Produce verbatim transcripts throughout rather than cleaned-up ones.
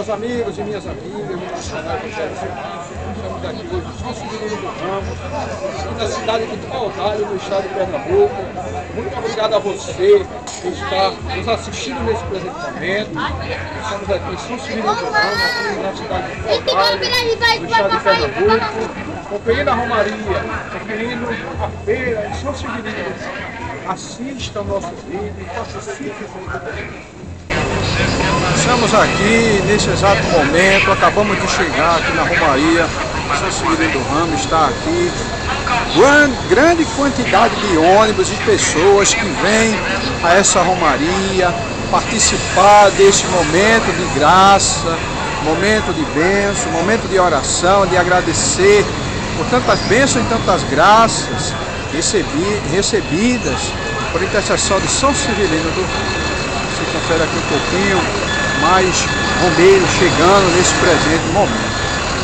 Meus amigos e minhas amigas, meus canais do Evangelho Seguinte, estamos aqui hoje em São Severino do Ramo, na cidade de Paudalho, no estado de Pernambuco. Muito obrigado a você que está nos assistindo nesse presente momento. Estamos aqui em São Severino do Ramo, aqui na cidade de Paudalho, no estado de Pernambuco, conferindo a Romaria, conferindo a feira em São Severino. Assista o nosso vídeo e participe junto. Estamos aqui nesse exato momento, acabamos de chegar aqui na Romaria, São Severino do Ramo está aqui. Grande quantidade de ônibus e pessoas que vêm a essa Romaria participar desse momento de graça, momento de bênção, momento de oração, de agradecer por tantas bênçãos e tantas graças recebi, recebidas por intercessão de São Severino do Ramo. Você confere aqui um pouquinho mais romeiros chegando nesse presente momento.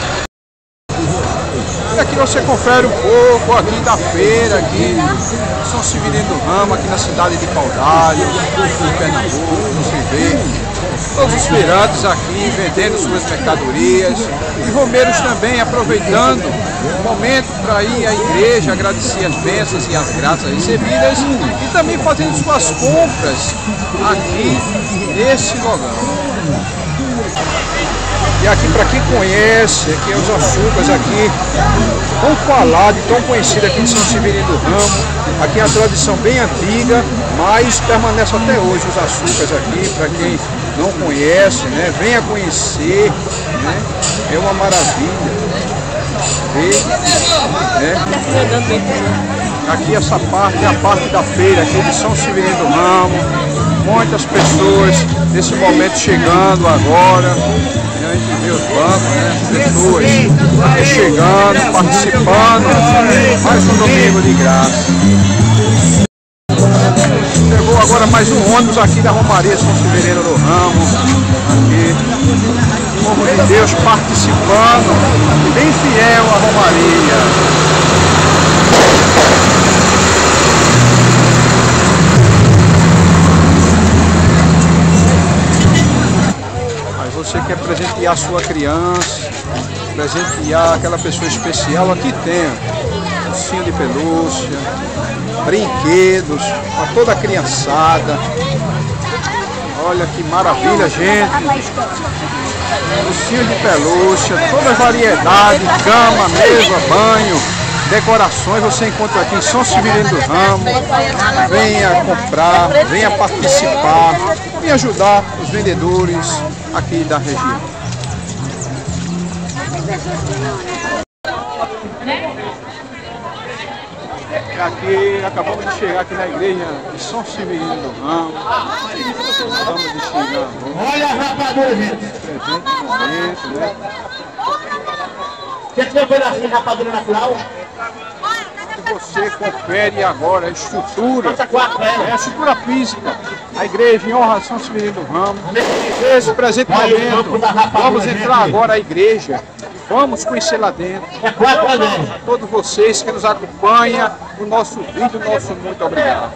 E aqui você confere um pouco aqui da feira, aqui em São Severino do Ramo, aqui na cidade de Paudalho, em Pernambuco. Você vê todos os feirantes aqui vendendo suas mercadorias e romeiros também aproveitando o momento para ir à igreja, agradecer as bênçãos e as graças recebidas e também fazendo suas compras aqui nesse lugar. E aqui, para quem conhece, aqui é os açúcares aqui, tão falado e tão conhecido aqui em São Severino do Ramo. Aqui é a tradição bem antiga, mas permanece até hoje os açúcares aqui, para quem não conhece, né? Venha conhecer, né? É uma maravilha. Ver, né? Aqui essa parte é a parte da feira aqui de São Severino do Ramo. Muitas pessoas nesse momento chegando agora. A gente vê os bancos, né? Pessoas aqui chegando, participando. Mais um domingo de graça. Chegou agora mais um ônibus aqui da Romaria São Severino do Ramo. Aqui, o povo de Deus participando, bem fiel à Romaria. Você quer presentear sua criança, presentear aquela pessoa especial, aqui tem ursinho de pelúcia, brinquedos para toda a criançada. Olha que maravilha, gente! Ursinho de pelúcia, toda a variedade, cama, mesa, banho, decorações, você encontra aqui em São Severino do Ramo. Venha comprar, venha participar, venha ajudar os vendedores aqui da região. Aqui, acabamos de chegar aqui na igreja de São Severino do Ramo. Acabamos de chegar. Olha a rapadura, gente! Presente momento, né? Você tinha pedacinho de rapadura natural? Você confere agora a estrutura, é a estrutura física, a igreja em honra a São Severino do Ramo. Nesse presente momento, vamos entrar agora à igreja, vamos conhecer lá dentro. A todos vocês que nos acompanham, o nosso vídeo, o nosso muito obrigado.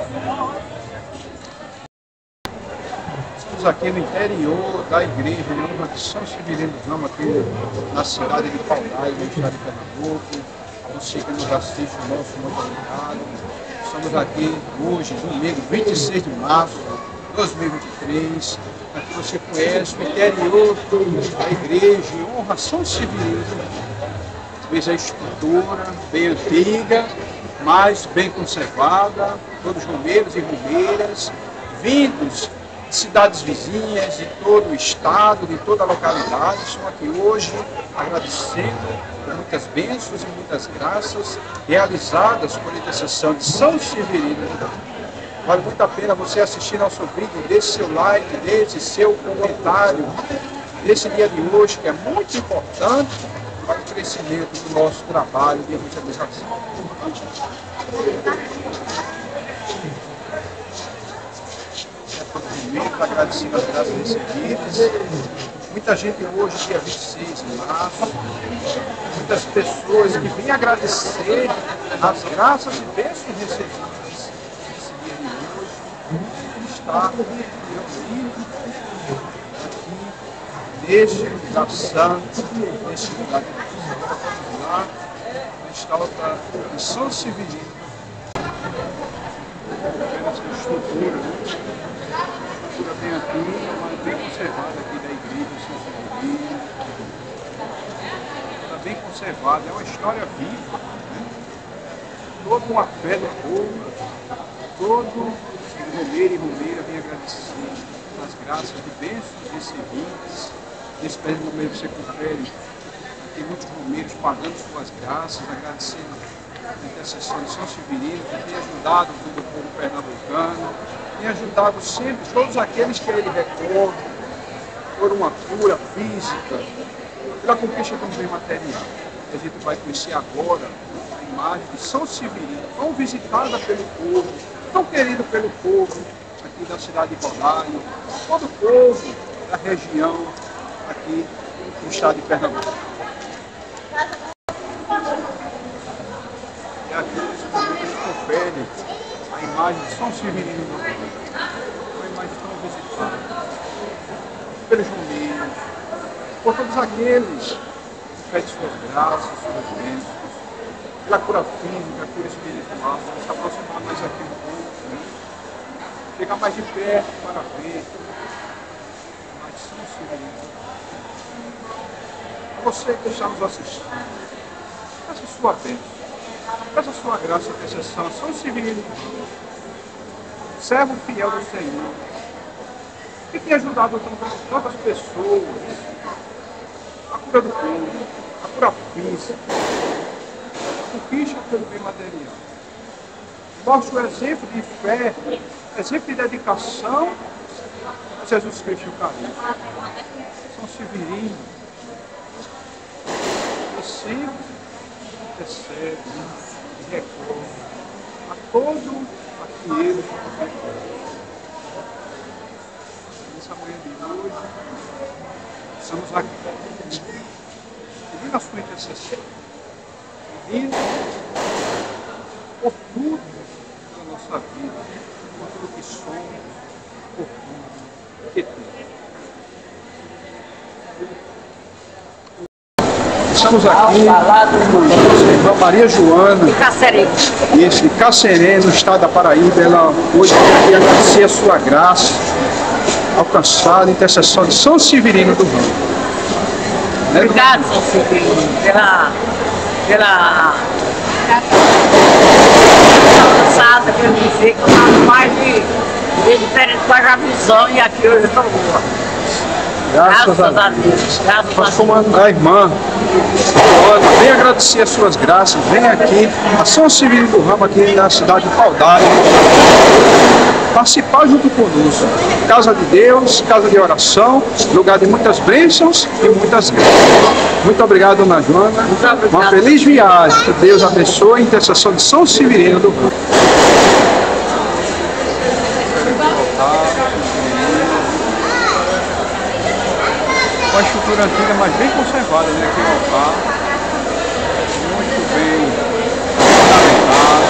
Estamos aqui no interior da igreja em honra de São Severino do Ramo, aqui na cidade de Paudalho, no estado de Pernambuco. Você que nos assiste, o nosso muito obrigado. Estamos aqui hoje, domingo, vinte e seis de março de dois mil e vinte e três. Aqui você conhece o interior da igreja, em honra a São Severino. Veja a estrutura bem antiga, mas bem conservada. Todos romeiros e romeiras, vindos de cidades vizinhas, de todo o estado, de toda a localidade, estão aqui hoje agradecendo por muitas bênçãos e muitas graças realizadas por intercessão de São Severino. Vale muito a pena você assistir nosso vídeo, deixe seu like, deixe seu comentário nesse dia de hoje, que é muito importante para o crescimento do nosso trabalho de evangelização. Agradecendo as graças recebidas. Muita gente hoje, dia vinte e seis de março, muitas pessoas que vêm agradecer as graças e bênçãos recebidas nesse dia de hoje, está reunido aqui neste lugar santo, neste lugar de Deus. Lá está outra de São Severino. Apenas a estrutura, né? A estrutura bem aqui, mas bem conservada aqui da igreja de São Severino. Está bem conservada, é uma história viva, né? Toda uma fé do povo, todo romeiro e romeira vem agradecer as graças de bênçãos recebidas. Nesse período do romeiro você confere, tem muitos romeiros pagando suas graças, agradecendo a intercessão de São Severino, que tem ajudado todo o povo pernambucano, tem ajudado sempre todos aqueles que ele recorre por uma cura física, pela conquista de um bem material. A gente vai conhecer agora a imagem de São Severino, tão visitada pelo povo, tão querido pelo povo aqui da cidade de Roraima, todo o povo da região aqui no estado de Pernambuco. E aqui nesse momento a gente confere a imagem de São Severino do Rio, uma imagem tão visitada pelos romeiros, por todos aqueles que pedem suas graças, suas bênçãos, pela cura física, a cura espiritual, se aproximar mais aqui um pouco, né? Chegar mais de perto para ver mais São Severino. Você que está nos assistindo, peça a sua bênção, peça a sua graça e intercessão, São Severino, servo fiel do Senhor, que tem ajudado tantas pessoas, a cura do povo, a cura física, a conquista pelo bem material. Mostra o exemplo de fé, exemplo de dedicação a Jesus Cristo Eucarístico. São Severino, que sempre recebe e recorre a todo aquele que recorre. Nessa manhã de hoje, estamos aqui, pedindo a sua intercessão, pedindo por tudo na nossa vida, por tudo que somos, por tudo que temos. Estamos aqui com a irmã Maria Joana, isso, de Cacerê, no estado da Paraíba. Ela hoje quer agradecer a sua graça alcançada, intercessão de São Severino do Ramo. Né, obrigado, São Severino, pela, pela alcançada que eu me fiz, que eu estava mais de, de diferente com a visão, e aqui hoje eu estou boa. Graças, Graças a, a Deus. Graças Nós a somos a irmã Joana, vem agradecer as suas graças, vem aqui a São Severino do Ramo, aqui na cidade de Paudalho, participar junto conosco. Casa de Deus, casa de oração, lugar de muitas bênçãos e muitas graças. Muito obrigado, dona Joana. Uma feliz viagem. Que Deus abençoe a intercessão de São Severino do Ramo. Uma estrutura antiga, mas bem conservada, né? Aqui no altar, muito bem fundamentado,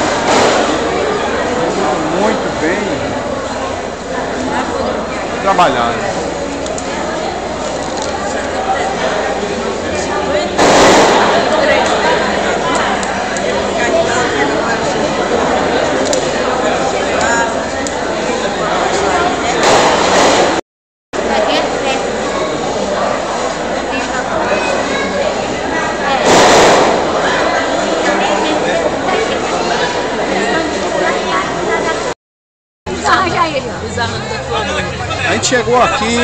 muito bem trabalhado. A gente chegou aqui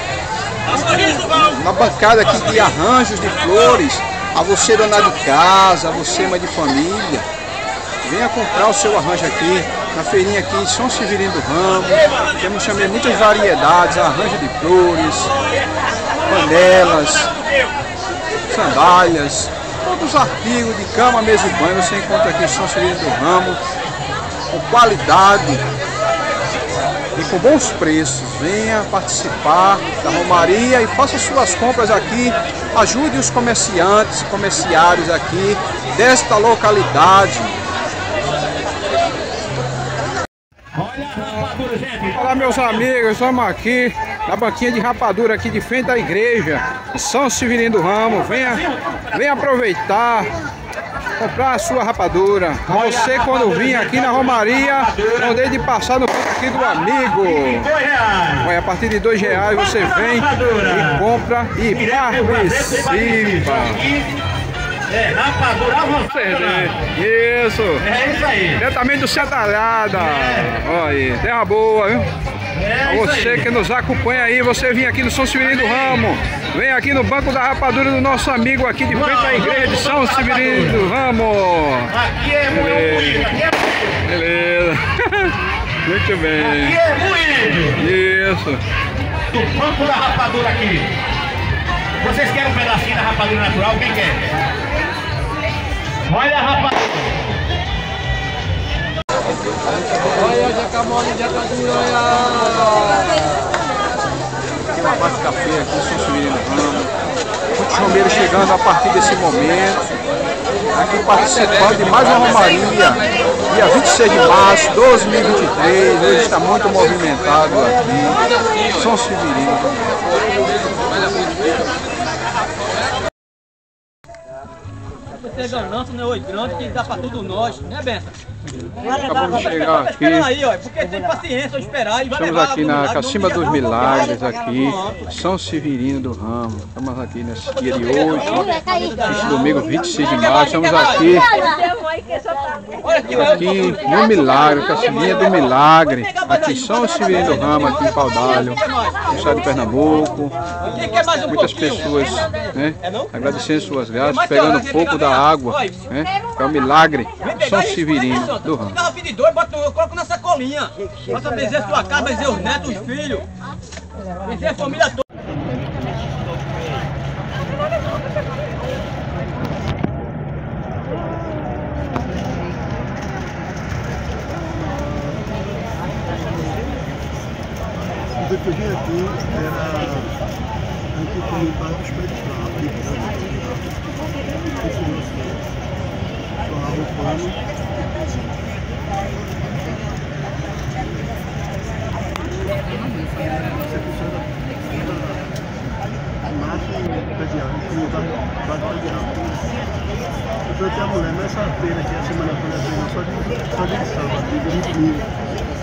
na bancada aqui de arranjos de flores. A você, dona de casa, a você, mãe de família, venha comprar o seu arranjo aqui na feirinha aqui em São Severino do Ramo. Temos também muitas variedades, arranjo de flores, panelas, sandálias, todos os artigos de cama, mesa e banho você encontra aqui em São Severino do Ramo, com qualidade e com bons preços. Venha participar da romaria e faça suas compras aqui. Ajude os comerciantes, comerciários aqui desta localidade. Olha a rapadura, gente. Olá, meus amigos, estamos aqui na banquinha de rapadura aqui de frente à igreja São Severino do Ramo. Venha, venha aproveitar, comprar a sua rapadura. A você, quando vir aqui na Romaria, não deixe de passar no ponto aqui do amigo. Olha, a partir de dois reais você vem e compra e participa. É, rapadura avançada. Isso. É isso aí. Diretamente do Centalhada. Olha aí, terra boa, viu? É A você que nos acompanha aí, você vem aqui no São Severino do Ramo, vem aqui no Banco da Rapadura do nosso amigo aqui de frente à igreja de São Severino do Ramo. Aqui é moído, aqui é Beleza. Muito bem. Aqui é moído. Isso. Do Banco da Rapadura aqui. Vocês querem um pedacinho da rapadura natural? Quem quer? Olha a rapadura. Olha, jacamole de rapadura, olha. Aqui na Base Café, aqui em São Severino do Ramo. Muitos romeiros chegando a partir desse momento. Aqui participando de mais uma romaria. Dia vinte e seis de março de dois mil e vinte e três. Hoje está muito movimentado aqui. São Severino. Você ganância, né? Oi, grande, que dá pra tudo nós, né, Benção? Acabamos de chegar aqui. Aí, ó, porque tem paciência, vou esperar e vai Estamos levar aqui lá na pro Cacimba lado, dos no dia, Milagres, tá aqui, pronto. São Severino do Ramo. Estamos aqui nesse dia de hoje, esse domingo vinte e seis de março. Estamos aqui, aqui no Milagre, Cacimbinha do Milagre, aqui em São Severino do Ramo, aqui em Paudalho, no estado de Pernambuco. Quem quer mais um Muitas pouquinho? pessoas, né, agradecendo suas graças, pegando um pouco da água, né, é o Milagre São Severino do Ramo. Garrafa de dois, bota, eu coloco na sacolinha. Bota benzer sua casa, benzer os netos, os filhos. Benzer a família toda. O que eu vim aqui era aqui comentar os predicados, só o pano. Eu falei que a mulher nessa feira aqui, a semana toda, só de, só de sábado, de vinte mil.